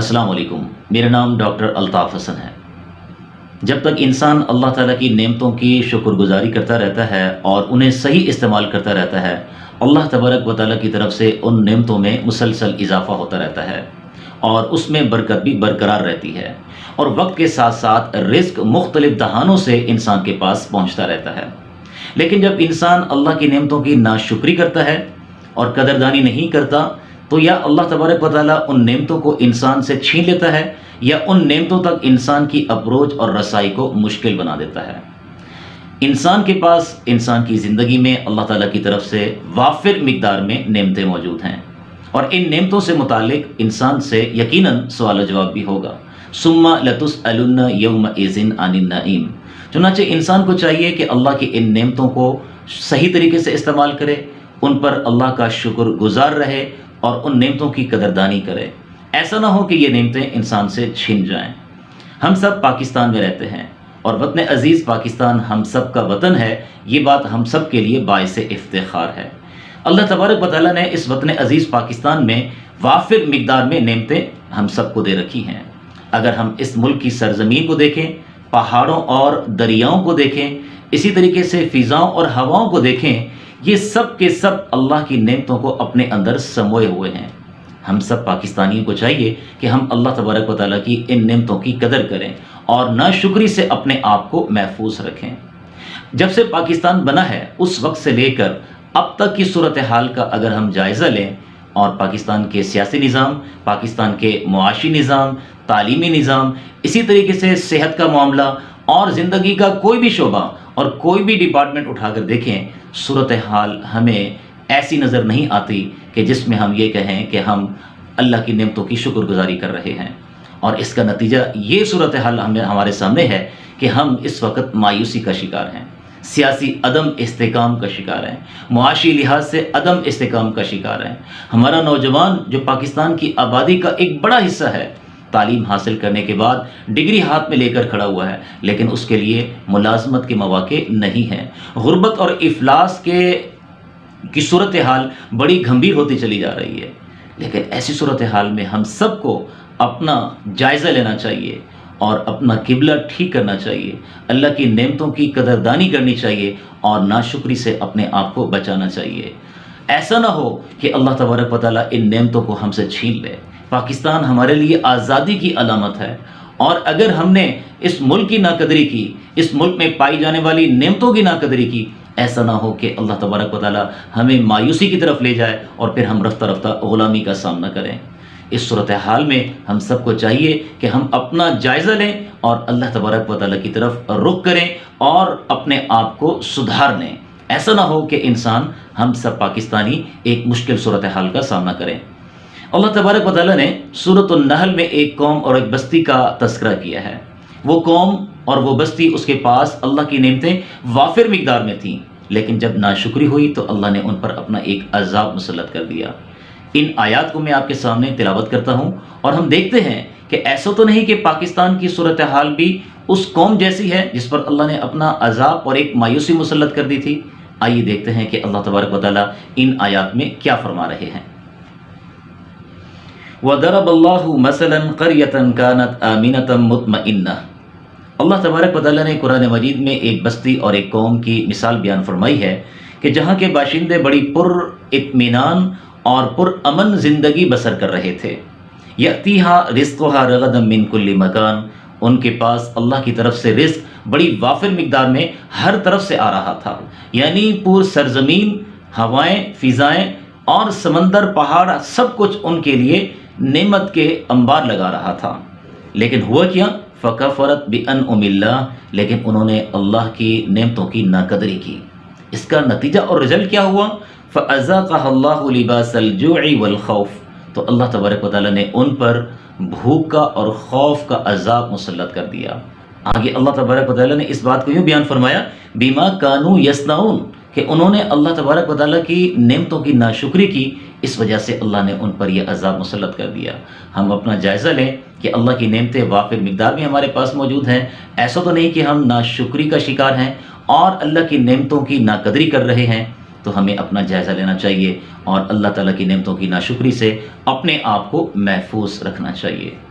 السلام علیکم، میرا نام ڈاکٹر الطاف حسن ہے۔ جب تک انسان اللہ تعالیٰ کی نعمتوں کی شکر گزاری کرتا رہتا ہے اور انہیں صحیح استعمال کرتا رہتا ہے، اللہ تبارک و تعالیٰ کی طرف سے ان نعمتوں میں مسلسل اضافہ ہوتا رہتا ہے اور اس میں برکت بھی برقرار رہتی ہے، اور وقت کے ساتھ ساتھ رزق مختلف دہانوں سے انسان کے پاس پہنچتا رہتا ہے۔ لیکن جب انسان اللہ کی نعمتوں کی ناشکری کرتا ہے اور قدردانی نہیں کرتا، تو یا اللہ تبارک و تعالیٰ ان نعمتوں کو انسان سے چھین لیتا ہے یا ان نعمتوں تک انسان کی اپروچ اور رسائی کو مشکل بنا دیتا ہے۔ انسان کے پاس انسان کی زندگی میں اللہ تعالیٰ کی طرف سے وافر مقدار میں نعمتیں موجود ہیں، اور ان نعمتوں سے متعلق انسان سے یقیناً سوال و جواب بھی ہوگا۔ ثم لتسألن یومئذ عن النعیم۔ چنانچہ انسان کو چاہیے کہ اللہ کی ان نعمتوں کو صحیح طریقے سے استعمال کرے، ان پر اللہ کا شکر گزار رہے اور ان نعمتوں کی قدردانی کرے۔ ایسا نہ ہو کہ یہ نعمتیں انسان سے چھن جائیں۔ ہم سب پاکستان میں رہتے ہیں اور وطن عزیز پاکستان ہم سب کا وطن ہے، یہ بات ہم سب کے لیے باعث افتخار ہے۔ اللہ تبارک و تعالیٰ نے اس وطن عزیز پاکستان میں وافر مقدار میں نعمتیں ہم سب کو دے رکھی ہیں۔ اگر ہم اس ملک کی سرزمین کو دیکھیں، پہاڑوں اور دریاؤں کو دیکھیں، اسی طریقے سے فضاؤں اور ہواؤں کو دیکھیں، یہ سب کے سب اللہ کی نعمتوں کو اپنے اندر سموئے ہوئے ہیں۔ ہم سب پاکستانیوں کو چاہیے کہ ہم اللہ تبارک و تعالیٰ کی ان نعمتوں کی قدر کریں اور ناشکری سے اپنے آپ کو محفوظ رکھیں۔ جب سے پاکستان بنا ہے اس وقت سے لے کر اب تک کی صورتحال کا اگر ہم جائزہ لیں، اور پاکستان کے سیاسی نظام، پاکستان کے معاشی نظام، تعلیمی نظام، اسی طریقے سے صحت کا معاملہ اور زندگی کا کوئی بھی شعبہ اور کوئی بھی ڈپارٹمنٹ اٹھا کر دیکھیں، صورتحال ہمیں ایسی نظر نہیں آتی کہ جس میں ہم یہ کہیں کہ ہم اللہ کی نعمتوں کی شکر گزاری کر رہے ہیں، اور اس کا نتیجہ یہ صورتحال ہمارے سامنے ہے کہ ہم اس وقت مایوسی کا شکار ہیں، سیاسی عدم استحکام کا شکار ہیں، معاشی لحاظ سے عدم استحکام کا شکار ہیں۔ ہمارا نوجوان جو پاکستان کی آبادی کا ایک بڑا حصہ ہے، تعلیم حاصل کرنے کے بعد ڈگری ہاتھ میں لے کر کھڑا ہوا ہے، لیکن اس کے لیے ملازمت کے مواقع نہیں ہیں۔ غربت اور افلاس کی صورتحال بڑی گھمبیر ہوتی چلی جا رہی ہے، لیکن ایسی صورتحال میں ہم سب کو اپنا جائزہ لینا چاہیے اور اپنا قبلہ ٹھیک کرنا چاہیے، اللہ کی نعمتوں کی قدردانی کرنی چاہیے اور ناشکری سے اپنے آپ کو بچانا چاہیے۔ ایسا نہ ہو کہ اللہ تبارک و تعالیٰ ان نعمتوں کو ہم سے چھین لے۔ پاکستان ہمارے لیے آزادی کی علامت ہے، اور اگر ہم نے اس ملک کی ناقدری کی، اس ملک میں پائی جانے والی نعمتوں کی ناقدری کی، ایسا نہ ہو کہ اللہ تبارک و تعالیٰ ہمیں مایوسی کی طرف لے جائے اور پھر ہم رفتہ رفتہ غلامی کا سامنا کریں۔ اس صورتحال میں ہم سب کو چاہیے کہ ہم اپنا جائزہ لیں اور اللہ تبارک و تعالیٰ کی طرف رخ کریں اور اپنے آپ کو سدھار لیں۔ ایسا نہ ہو کہ ہم سب پاکستانی ایک مشکل صورتحال کا سامنا کریں۔ اللہ تبارک و تعالیٰ نے سورۃ النحل میں ایک قوم اور ایک بستی کا تذکرہ کیا ہے۔ وہ قوم اور وہ بستی، اس کے پاس اللہ کی نعمتیں وافر مقدار میں تھیں، لیکن جب ناشکری ہوئی تو اللہ نے ان پر اپنا ایک عذاب مسلط کر دیا۔ ان آیات کو میں آپ کے سامنے تلاوت کرتا ہوں، اور ہم دیکھتے ہیں کہ ایسا تو نہیں کہ پاکستان کی صورتحال بھی اس قوم جیسی ہے جس پر اللہ نے اپنا عذاب اور ایک مایوسی مسلط کر دی تھی۔ آئیے دیکھتے ہیں کہ اللہ تبارک و تعالیٰ ان آیات میں کیا فرما رہے ہیں۔ وَضَرَبَ اللَّهُ مَثَلًا قَرْيَةً كَانَتْ آمِنَةً مُطْمَئِنَّةً۔ اللہ تبارک و تعالیٰ نے قرآن مجید میں ایک بستی اور ایک قوم کی مثال بیان فرمائی ہے کہ جہاں کے باشندے بڑی پر اطمینان اور پر امن زندگی بسر کر رہے تھے۔ یأتیہا رزقہا رغدا من کل مکان، ان کے پاس اللہ کی طرف سے رزق بڑی وافر مقدار میں ہر طرف سے آ رہا تھا، یعنی پور سرزمین، ہوائیں، فضائیں اور سمندر، پہاڑ، سب کچھ ان کے لیے نعمت کے انبار لگا رہا تھا۔ لیکن ہوا کیا؟ فَكَفَرَتْ بِأَنْعُمِ اللَّهِ، لیکن انہوں نے اللہ کی نعمتوں کی ناقدری کی۔ اس کا نتیجہ اور رزلٹ کیا ہوا؟ فَأَذَاقَهَا اللَّهُ لِبَاسَ الْجُوعِ وَالْخَوْفِ، تو اللہ تبارک و تعالیٰ نے ان پر بھوک کا اور خوف کا عذاب مسلط کر دیا۔ آگے اللہ تبارک و تعالیٰ نے اس بات کو یوں بیان فرمایا، بِمَا كَانُوا يَصْنَعُونَ، کہ انہوں نے اللہ تبارک و تعالیٰ کی نعمتوں کی ناشکری کی، اس وجہ سے اللہ نے ان پر یہ عذاب مسلط کر دیا۔ ہم اپنا جائزہ لیں کہ اللہ کی نعمتیں وافر مقدار میں ہمارے پاس موجود ہیں۔ ایسا تو نہیں کہ ہم ناشکری کا شکار ہیں اور اللہ کی نعمتوں کی ناقدری کر رہے ہیں۔ تو ہمیں اپنا جائزہ لینا چاہیے اور اللہ تعالیٰ کی نعمتوں کی ناشکری سے اپنے آپ کو محفوظ رکھنا چاہیے۔